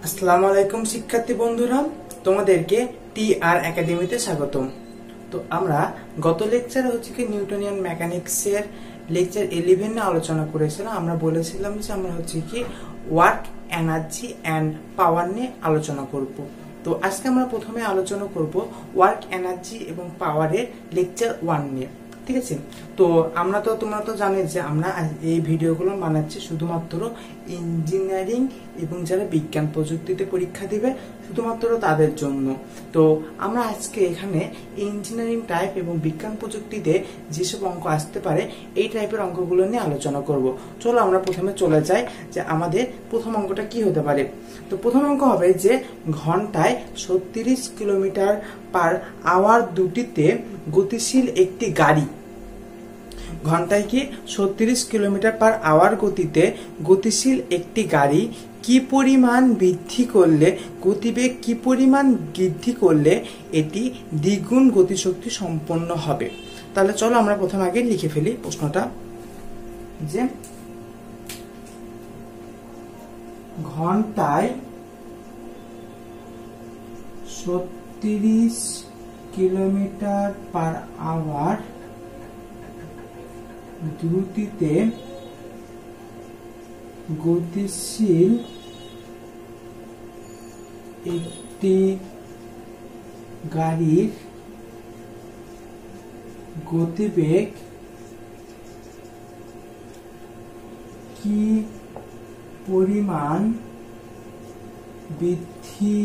আসসালামু আলাইকুম শিক্ষার্থী বন্ধুরা, তোমাদেরকে টিআর একাডেমিতে স্বাগতম। তো আমরা গত লেকচারে নিউটনিয়ান মেকানিক্সের লেকচার 11 নিয়ে আলোচনা করেছিলাম। আমরা বলেছিলাম যে আমরা ওয়ার্ক, এনার্জি অ্যান্ড পাওয়ার নিয়ে আলোচনা করব। তো আজকে আমরা প্রথমে আলোচনা করব ওয়ার্ক, এনার্জি এবং পাওয়ারের লেকচার 1 নিয়ে। ঠিক আছে, তো তোমরা তো জানো যে আমরা এই ভিডিওগুলো বানাচ্ছি শুধুমাত্র ইঞ্জিনিয়ারিং এবং যারা বিজ্ঞান প্রযুক্তিতে পরীক্ষা দিবে শুধুমাত্র তাদের জন্য। তো আমরা আজকে এখানে ইঞ্জিনিয়ারিং টাইপ এবং বিজ্ঞান প্রযুক্তিতে যেসব অঙ্ক আসতে পারে এই টাইপের অঙ্কগুলো নিয়ে আলোচনা করব। চলো আমরা প্রথমে চলে যাই যে আমাদের প্রথম অঙ্কটা কি হতে পারে। তো প্রথম অঙ্ক হবে যে ঘন্টায় 36 কিলোমিটার পার আওয়ার দুটিতে গতিশীল একটি গাড়ি, ঘন্টায় 36 কিলোমিটার পার আওয়ার গতিতে গতিশীল একটি গাড়ি কি পরিমাণ বৃদ্ধি করলে, গতিবেগ কি পরিমাণ বৃদ্ধি করলে এটি দ্বিগুণ গতিশক্তি সম্পন্ন হবে। তাহলে চলো আমরা প্রথমে আগে লিখে ফেলি প্রশ্নটা, যে ঘন্টায় 36 কিলোমিটার পার আওয়ার দ্রুতিতে গতিশীল একটি গাড়ির গতিবেগ কি পরিমাণ বৃদ্ধি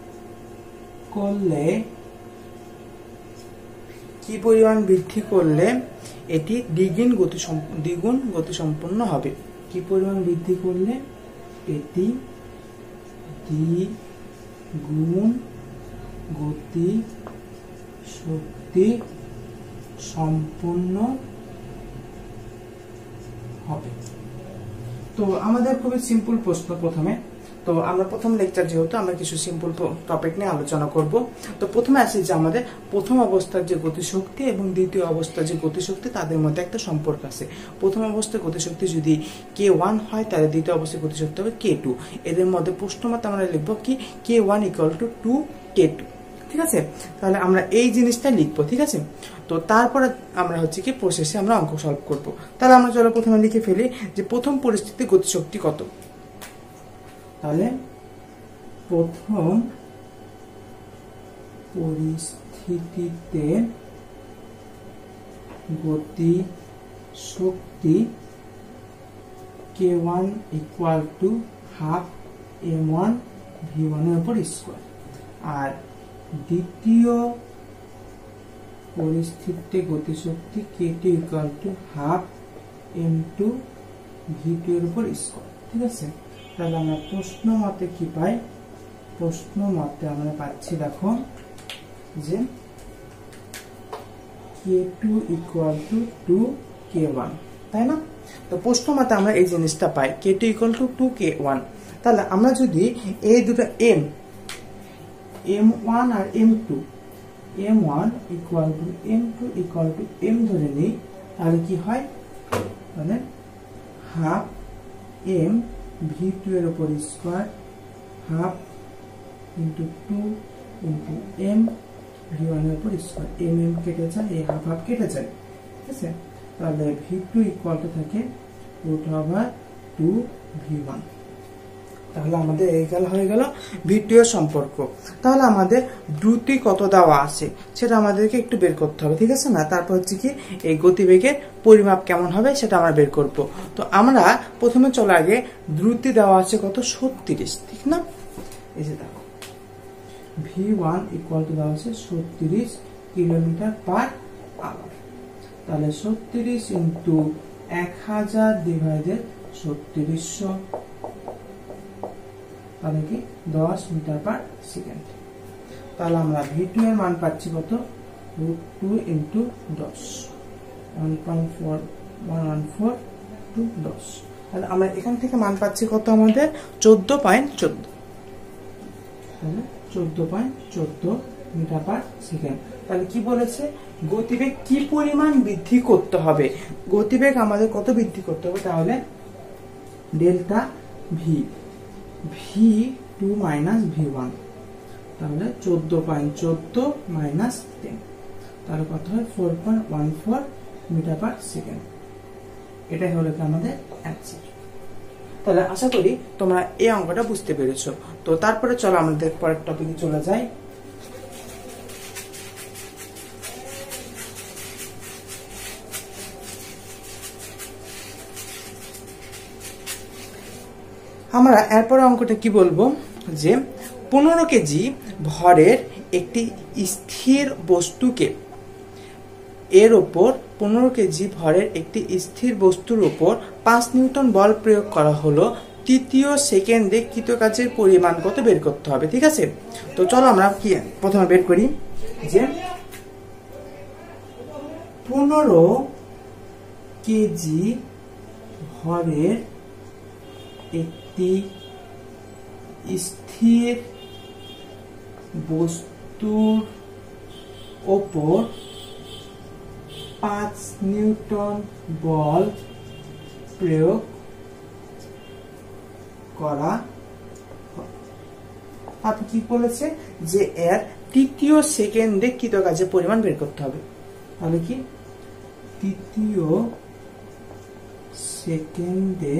করলে এটি দ্বিগুণ গতিসম্পন্ন হবে। কি পরিমাণ বৃদ্ধি করলে এটি দ্বিগুণ গতি শক্তি সম্পন্ন হবে। তো আমাদের খুবই সিম্পল প্রশ্ন প্রথমে। তো আমরা প্রথম লেকচার যেহেতু আমরা কিছু সিম্পল টপিক নিয়ে আলোচনা করব। তো প্রথমে আসি যে আমাদের প্রথম অবস্থার যে গতিশক্তি এবং দ্বিতীয় অবস্থার যে গতিশক্তি তাদের মধ্যে একটা সম্পর্ক আছে। প্রথম অবস্থার গতিশক্তি যদি K1 হয় তাহলে দ্বিতীয় অবস্থার গতিশক্তি হবে K2। এদের মধ্যে প্রশ্ন মতে আমরা লিখবো কি K1 = 2K2। ঠিক আছে, তাহলে আমরা এই জিনিসটা লিখবো। ঠিক আছে, তো তারপরে আমরা প্রসেসে আমরা অঙ্ক সলভ করব। তাহলে আমরা চলো প্রথমে লিখে ফেলি যে প্রথম পরিস্থিতি গতিশক্তি কত। তাহলে প্রথম পরিস্থিতিতে গতি শক্তি K1 = ½ m1 v1 এর উপর স্কয়ার, আর দ্বিতীয় পরিস্থিতিতে গতিশক্তি K2 = ½ m2 v2 এর উপর স্কয়ার। ঠিক আছে, তাহলে আমরা প্রশ্ন মতে কি পাই? প্রশ্ন মতে আমরা পাচ্ছি, দেখো যে K2 = 2K1, তাই না? তো প্রশ্ন মতে আমরা এই জিনিসটা পাই K2 = 2K1। তাহলে আমরা যদি এই দুটো M1 আর M2, M1 = M2 = M ধরে নিই, তাহলে কি হয়? মানে ½ m v2 এর উপর স্কয়ার, ½ × 2 × m v1 এর উপর স্কয়ার। m কেটে যায়, এই ½ কেটে যায়। ঠিক আছে, তাহলে v2 = থাকে √2v1। তাহলে আমাদের এইগুলো হয়ে গেল v2 এর সম্পর্ক। তাহলে আমাদের দ্রুতি কত দেওয়া আছে সেটা আমাদেরকে একটু বের করতে হবে। ঠিক আছে না? তারপর এই গতিবেগের পরিমাপ কেমন হবে সেটা আমরা বের করব। তো আমরা প্রথমে চলে আগে দ্রুতি দেওয়া আছে কত? 36, ঠিক না? এই যে দেখো v1 = দেওয়া আছে 36 কিলোমিটার পার আওয়ার। তাহলে 36 × 1000 / 3600, তাহলে কি 10 মিটার পার সেকেন্ড। তাহলে আমরা v2 এর মান পাচ্ছি কত? √2 × 10, 1.4114 × 10। তাহলে আমরা এখান থেকে মান পাচ্ছি কত? আমাদের 14.14, তাহলে 14.14 মিটার পার সেকেন্ড। তাহলে কি বলেছে? গতিবেগ কি পরিমাণ বৃদ্ধি করতে হবে। গতিবেগ আমাদের কত বৃদ্ধি করতে হবে? তাহলে delta V, v2 2 minus v1, তাহলে 14.14 মাইনাস 10, তাহলে কত হয় 4.14 মিটার পার সেকেন্ড। এটাই হলো কি আমাদের অ্যান্সার। তাহলে আশা করি তোমরা এই অঙ্কটা বুঝতে পেরেছো। তো তারপরে চলো আমাদের পরের টপিকে চলে যাই। আমরা এরপরে অঙ্কটা কি বলবো যে 15 কেজি ভরের একটি স্থির বস্তুকে এর উপর 15 কেজি ভরের একটি স্থির বস্তুর উপর 5 নিউটন বল প্রয়োগ করা হলো, তৃতীয় সেকেন্ডে কৃতকাজের পরিমাণ কত বের করতে হবে। ঠিক আছে, তো চলো আমরা কি প্রথমে বের করি যে 15 কেজি ভরের একটি স্থির বস্তুর ওপর 5 নিউটন বল প্রয়োগ করা। আপনি কি বলেছে যে এর তৃতীয় সেকেন্ডে কৃতকাজের পরিমাণ বের করতে হবে। তাহলে কি তৃতীয় সেকেন্ডে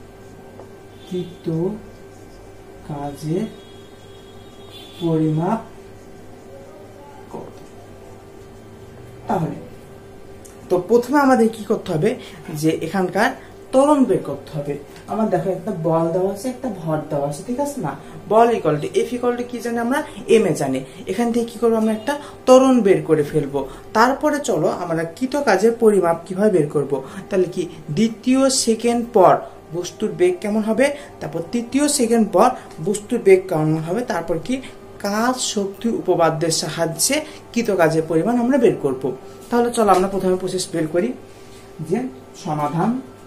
কৃতকাজের পরিমাপ কত। তাহলে তো প্রথমে আমাদের কি করতে হবে যে এখানকার ত্বরণ বের করতে হবে। আমার দেখো একটা বল দেওয়া আছে, একটা ভর দেওয়া আছে, ঠিক আছে না। বল equal to F equal to কি জানি আমরা, এম এ জানি। এখান থেকে কি করবো আমরা একটা ত্বরণ বের করে ফেলবো। তারপরে চলো আমরা কৃতকাজের পরিমাপ কিভাবে বের করব। তাহলে কি দ্বিতীয় সেকেন্ড পর বস্তুর বেগ কেমন হবে, তারপর তৃতীয় সেকেন্ড পর বস্তুর বেগ কেমন হবে, তারপর কি কাজ শক্তি উপপাদ্যের সাহায্যে কৃতকাজের পরিমাণ আমরা বের করব। তাহলে চলো আমরা প্রথমে প্রসেস বের করি যে সমাধান।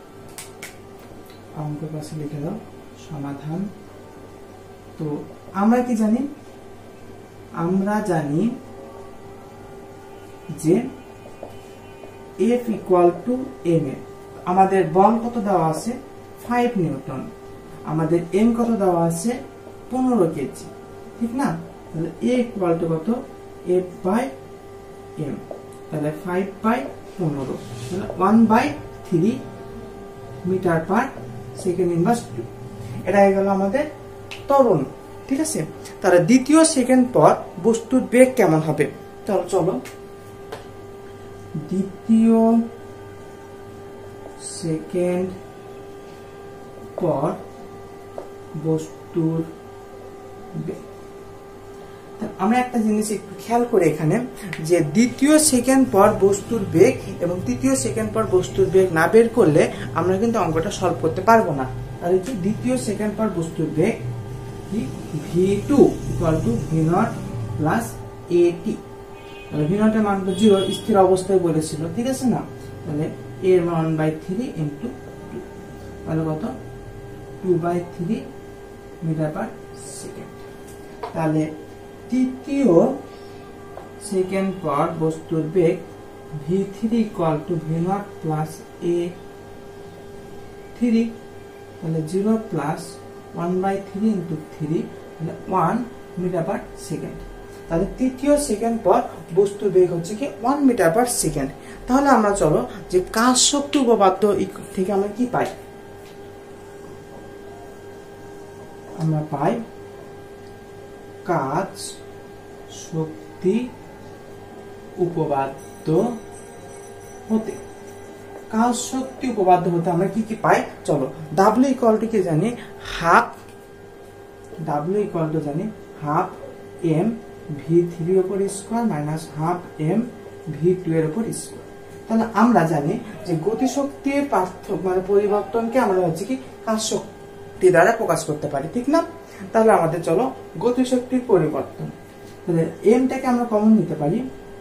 অঙ্কের পাশে লিখে দাও সমাধান। তো আমরা কি জানি, আমরা জানি যে F equal to M A. আমাদের বল কত দেওয়া আছে 5 নিউটন, আমাদের এম কত দেওয়া আছে 15 কেজি, ঠিক না। তাহলে এ ইকুয়াল টু কত F বাই এম, তাহলে 5 বাই 15, তাহলে 1/3 মিটার পার সেকেন্ড ইনভার্স 2। এটা হয়ে গেল আমাদের ত্বরণ, ঠিক আছে। তাহলে দ্বিতীয় সেকেন্ড পর বস্তুর বেগ কেমন হবে। তাহলে চলো দ্বিতীয় সেকেন্ড পর বস্তুর বেগ। আমরা একটা জিনিস একটু খেয়াল করে এখানে যে দ্বিতীয় সেকেন্ড পর বস্তুর বেগ এবং তৃতীয় সেকেন্ড পর বস্তুর বেগ না বের করলে আমরা কিন্তু অঙ্কটা সলভ করতে পারবো না। তাহলে কি দ্বিতীয় সেকেন্ড পর বস্তুর বেগ v2 equal to v0 plus at। তাহলে v0 এর মান তো 0 স্থির অবস্থায় বলেছিল, ঠিক আছে না। তাহলে এর মান 1/3 ইনটু 2, তাহলে কত 2/3 মিটার পার সেকেন্ড। তাহলে তৃতীয় সেকেন্ড পর বস্তুর বেগ v3 equal to v0 plus a3, তাহলে 0 প্লাস 1/3 ইনটু 3, তাহলে 1 মিটার পার সেকেন্ড। তাহলে তৃতীয় সেকেন্ড পর বস্তুর বেগ হচ্ছে কি 1 মিটার পার সেকেন্ড। তাহলে আমরা চলো যে কাজ শক্তি উপপাদ্য থেকে আমরা কি পাই, আমরা পাই কাজ শক্তি উপপাদ্য হতে, কাজ শক্তি উপপাদ্য হতে আমরা কি কি পাই। চলো W ইকুয়াল টু কি জানি হাফ, W ইকুয়াল টু জানি হাফ m v3 এর উপর square minus half m v2 এর উপর স্কয়ার। তাহলে আমরা জানি যে গতিশক্তির পার্থক্য মানে পরিবর্তনকে আমরা হচ্ছে কি কাজ শক্তি দ্বারা প্রকাশ করতে পারি, ঠিক না। তাহলে আমাদের চলো গতিশক্তির পরিবর্তন, তাহলে এমটাকে আমরা কমন নিতে পারি,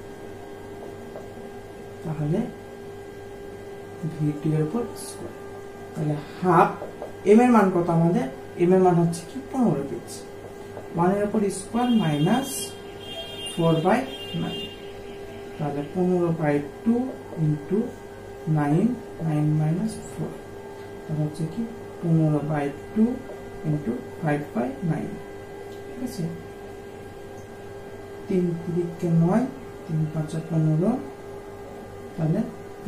তাহলে v2 এর উপর স্কয়ার। তাহলে হাফ m এর মান কত আমাদের, m এর মান হচ্ছে কি 15 কেজি, 1 এর উপর স্কয়ার মাইনাস 4/9, তাহলে 15/2 ইনটু 9, 9 মাইনাস 4, তাহলে হচ্ছে কি 15/2 ইনটু 5/9, ঠিক আছে, 3 3 9, 3 5 15, তাহলে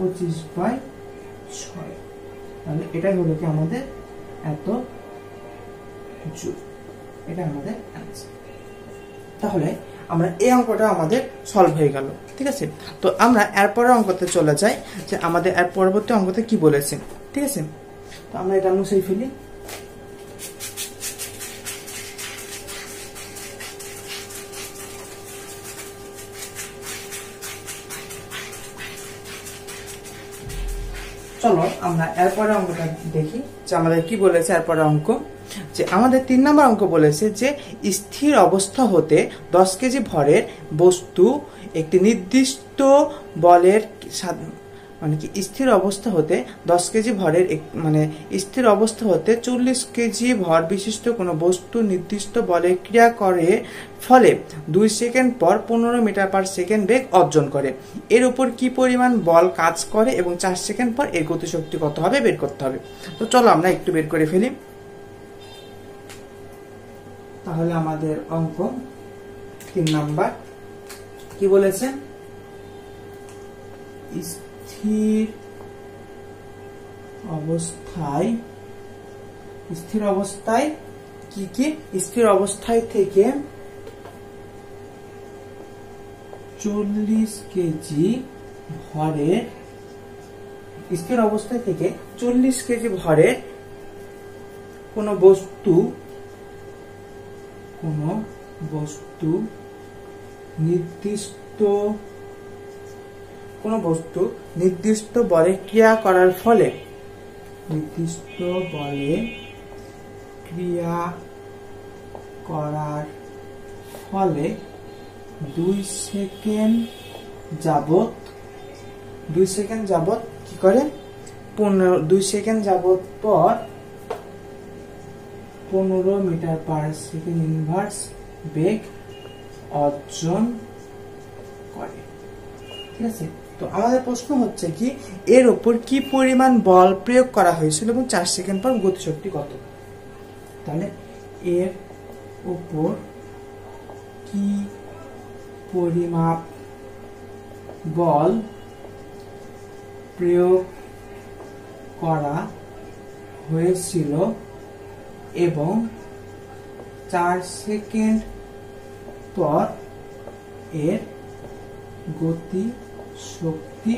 25/6। তাহলে এটাই হলো কি আমাদের এত জুল, এটা আমাদের অ্যান্সার। তাহলে আমরা এই অঙ্কটা আমাদের সলভ হয়ে গেল। ঠিক আছে, তো আমরা এরপরের অঙ্কতে চলে যাই যে আমাদের এর পরবর্তী অঙ্কতে কি বলেছে। ঠিক আছে, তো আমরা এটা মুছেই ফেলি। চলো আমরা এরপরে অঙ্কটা দেখি যে আমাদের কি বলেছে এরপরে অঙ্ক। যে আমাদের 3 নম্বর অঙ্ক বলেছে যে স্থির অবস্থা হতে 10 কেজি ভরের বস্তু একটি নির্দিষ্ট বলের মানে কি স্থির অবস্থা হতে 10 কেজি ভরের মানে স্থির অবস্থা হতে 40 কেজি ভর বিশিষ্ট কোনো বস্তু নির্দিষ্ট বলে ক্রিয়া করে ফলে 2 সেকেন্ড পর 15 মিটার পার সেকেন্ড বেগ অর্জন করে। এর উপর কি পরিমাণ বল কাজ করে এবং 4 সেকেন্ড পর এর গতিশক্তি কত হবে বের করতে হবে। তো চলো আমরা একটু বের করে ফেলি। তাহলে আমাদের অঙ্ক 3 নাম্বার কি বলেছে, স্থির অবস্থায় কি কি স্থির অবস্থায় থেকে 40 কেজি ভরের স্থির অবস্থায় থেকে 40 কেজি ভরের কোন বস্তু নির্দিষ্ট বলে ক্রিয়া করার ফলে 2 সেকেন্ড যাবত কি করে 2 সেকেন্ড যাবত পর 15 মিটার পার সেকেন্ড ইনভার্স বেগ অর্জন করে। ঠিক আছে, তো আমাদের প্রশ্ন হচ্ছে কি এর উপর কি পরিমাণ বল প্রয়োগ করা হয়েছিল এবং 4 সেকেন্ড পর গতিশক্তি কত। তাহলে এর উপর কি পরিমাপ বল প্রয়োগ করা হয়েছিল এবং 4 সেকেন্ড পর এর গতি শক্তি।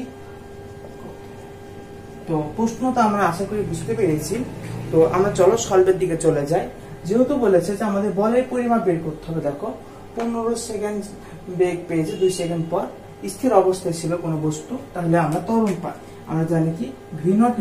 তো প্রশ্ন তো আমরা আশা করি বুঝতে পেরেছি। তো আমরা চলো সলভের দিকে চলে যাই। যেহেতু বলেছে যে আমাদের বলের পরিমাপ বের করতে হবে, দেখো 15 সেকেন্ড বেগ পেয়েছে 2 সেকেন্ড পর, স্থির অবস্থায় ছিল কোনো বস্তু, তাহলে আমরা ত্বরণ পাই। আমরা জানি কি V not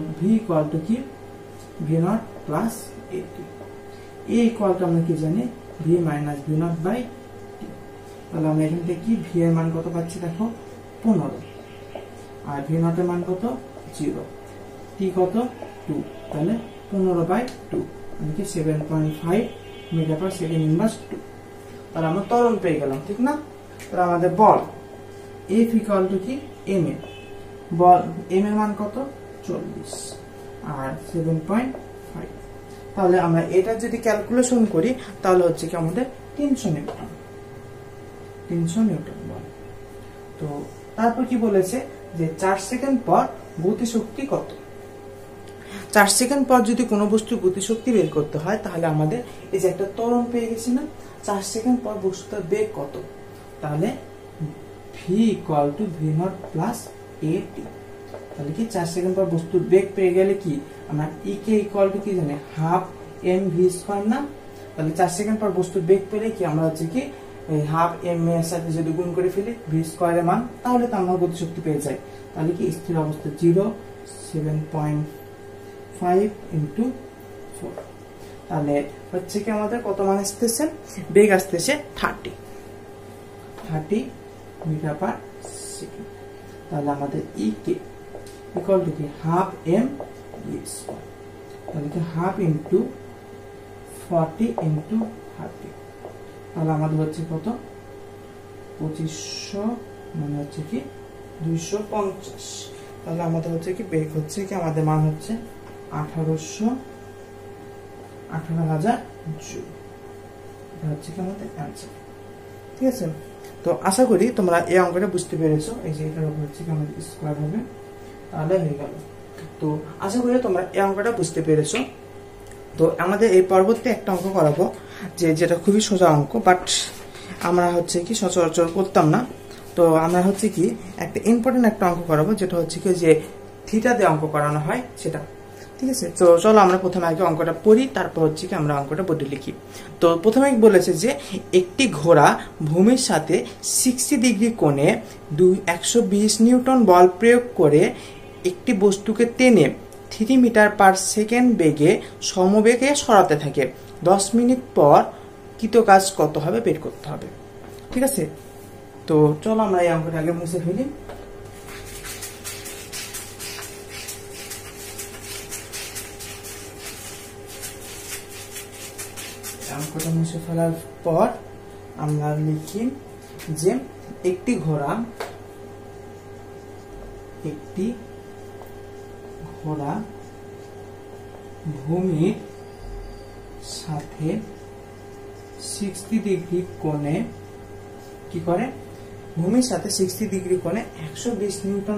plus A equal to আমরা কি জানি V minus V not by T. তাহলে আমরা এখান থেকে কি ভি এর মান কত পাচ্ছি দেখো 15, আর ভি নট এর মান কত 0, টি কত 2, তাহলে 15/2 মানে কি 7.5 মিটার পার সেকেন্ড ইনভার্স 2। তাহলে আমরা ত্বরণ পেয়ে গেলাম, ঠিক না। তাহলে আমাদের বল এফ ইকুয়াল টু কি এম এ, বল এম এর মান কত 40 আর 7.5। তাহলে আমরা এটা যদি ক্যালকুলেশন করি তাহলে হচ্ছে কি আমাদের 300 নিউটন বল। তো তারপর কি বলেছে যে 4 সেকেন্ড পর গতিশক্তি কত। 4 সেকেন্ড পর যদি কোনো বস্তুর গতিশক্তি বের করতে হয় তাহলে আমাদের এই যে একটা ত্বরণ পেয়ে গেছি না, 4 সেকেন্ড পর বস্তুটার বেগ কত, তাহলে V equal to V not plus A T. তাহলে কি 4 সেকেন্ড পর বস্তুর বেগ পেয়ে গেলে কি আমরা ই কে ইকুয়াল টু কি জানি হাফ এম ভি স্কয়ার না। তাহলে 4 সেকেন্ড পর বস্তুর বেগ পেলে কি আমরা হচ্ছে কি হাফ এম এর সাথে যদি গুণ করে ফেলি ভি স্কয়ারের মান, তাহলে তো আমরা গতিশক্তি পেয়ে যাই। তাহলে কি স্থির অবস্থা 0, 7.5 ইনটু 4, তাহলে হচ্ছে কি আমাদের কত মান আসতেছে, বেগ আসতেছে 30 মিটার পার সেকেন্ড। তাহলে আমাদের ই কে ইকুয়াল টু কি হাফ এম ভি স্কয়ার, তাহলে কি হাফ ইনটু 40 ইনটু 30, তাহলে আমাদের হচ্ছে কত 2500 মানে হচ্ছে কি 250। তাহলে আমাদের হচ্ছে কি বেগ হচ্ছে কি আমাদের মান হচ্ছে 18,000 জুল। এটা হচ্ছে কি আমাদের অ্যান্সার। ঠিক আছে, তো আশা করি তোমরা এই অঙ্কটা বুঝতে পেরেছো। এই যে এটার উপর হচ্ছে কি আমাদের স্কোয়ার হবে, তাহলে হয়ে গেল। তো আশা করি তোমরা এই অঙ্কটা বুঝতে পেরেছো। তো আমাদের এই পরবর্তী একটা অঙ্ক করাবো, যেটা খুবই সোজা অঙ্ক, বাট আমরা হচ্ছে কি সচরাচর করতাম না। তো আমরা হচ্ছে কি একটা ইম্পর্টেন্ট একটা অঙ্ক করাবো, যেটা হচ্ছে কি যে থিটা দিয়ে অঙ্ক করানো হয় সেটা। ঠিক আছে, তো চলো আমরা প্রথমে আগে অঙ্কটা পড়ি, তারপর হচ্ছে কি আমরা অঙ্কটা বোর্ডে লিখি। তো প্রথমে বলেছে যে একটি ঘোড়া ভূমির সাথে 60 ডিগ্রি কোণে 120 নিউটন বল প্রয়োগ করে একটি বস্তুকে টেনে 3 মিটার পার সেকেন্ড বেগে সমবেগে সরাতে থাকে। 10 মিনিট পর কৃত কাজ কত হবে বের করতে হবে। ঠিক আছে, তো চলো আমরা এই অঙ্কটা আগে মুছে ফেলি। অঙ্কটা মুছে ফেলার পর আমরা লিখি যে একটি ঘোড়া ভূমির সাথে 60 ডিগ্রি কোণে কি করে, ভূমির সাথে 60 ডিগ্রি কোণে 120 নিউটন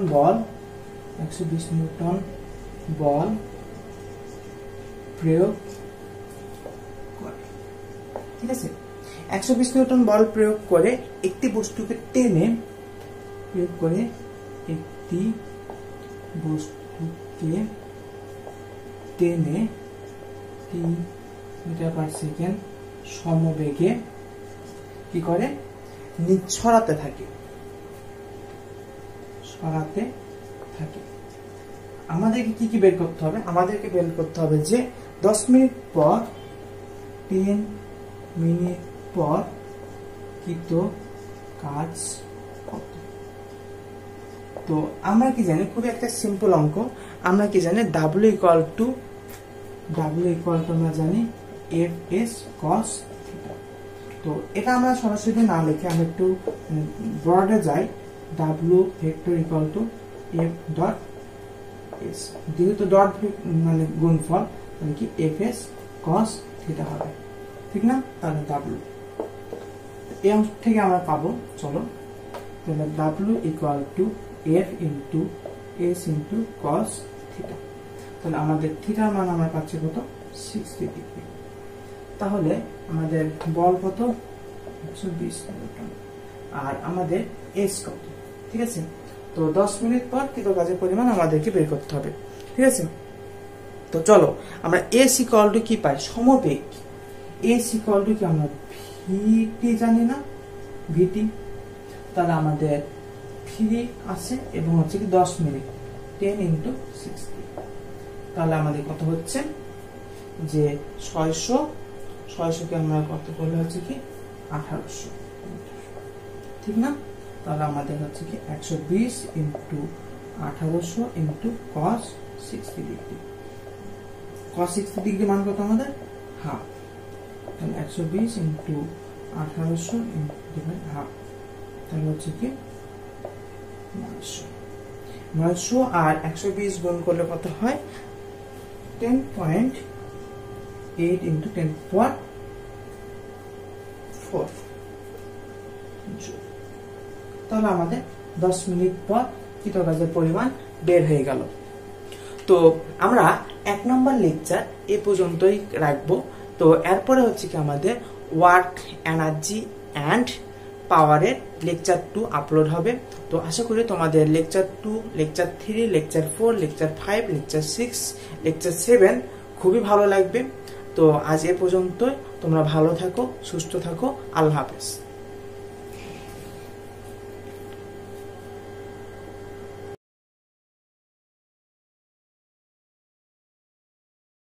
বল প্রয়োগ করে। ঠিক আছে, 120 নিউটন বল প্রয়োগ করে একটি বস্তুকে টেনে 3 মিটার পার সেকেন্ড সমবেগে কি করে সরাতে থাকে। আমাদেরকে কি বের করতে হবে, আমাদেরকে বের করতে হবে যে 10 মিনিট পর 10 মিনিট পর কৃত কাজ কত। তো আমরা কি জানি, খুবই একটা সিম্পল অঙ্ক। আমরা কি জানি W ইকুয়াল টু আমরা জানি FS cos থিটা। তো এটা আমরা সরাসরি না লিখে আমরা একটু ব্রডে যাই। W vector equal to F dot S, যেহেতু ডট মানে গুণফল, মানে কি FS cos থিটা হবে, ঠিক না? তাহলে W এই অংশ থেকে আমরা পাবো, চলো তাহলে W equal to F into S into cos theta. তাহলে আমাদের থিটার মান আমরা পাচ্ছি কত, 60 ডিগ্রি। তাহলে আমাদের বল কত, 120 নিউটন, আর আমাদের S কত। ঠিক আছে, তো 10 মিনিট পর কৃত কাজের পরিমাণ আমাদেরকে বের করতে হবে। ঠিক আছে, তো চলো আমরা S ইকুয়াল টু কি পাই, সমবেগ। S ইকুয়াল টু কি আমরা ভিটি জানি না, ভিটি। তাহলে আমাদের ফ্রি আছে এবং হচ্ছে কি 10 মিনিট 10 ইন্টু 60। তাহলে আমাদের কত হচ্ছে যে 600 কে আমরা কত করলে হচ্ছে কি 1800, ঠিক না? তাহলে আমাদের হচ্ছে কি 120 into 1800 into cos 60 degree. cos 60 degree মান কত আমাদের, হাফ। তাহলে 120 ইন্টু 1800 ডিভাইড হাফ, তাহলে হচ্ছে কি 900 আর 120 গুণ করলে কত হয়, 10.8 ইন্টু 10 4। তাহলে আমাদের 10 মিনিট পর কৃত কাজের পরিমাণ বের হয়ে গেল। তো আমরা 1 নম্বর লেকচার এ পর্যন্তই রাখবো। তো এরপরে হচ্ছে কি আমাদের ওয়ার্ক, এনার্জি অ্যান্ড পাওয়ারের লেকচার 2 আপলোড হবে। তো আশা করি তোমাদের lecture 2, lecture 3, lecture 4, lecture 5, lecture 6, lecture 7 খুবই ভালো লাগবে। তো আজ এ পর্যন্ত, তোমরা ভালো থাকো, সুস্থ থাকো, আল্লাহ হাফেজ।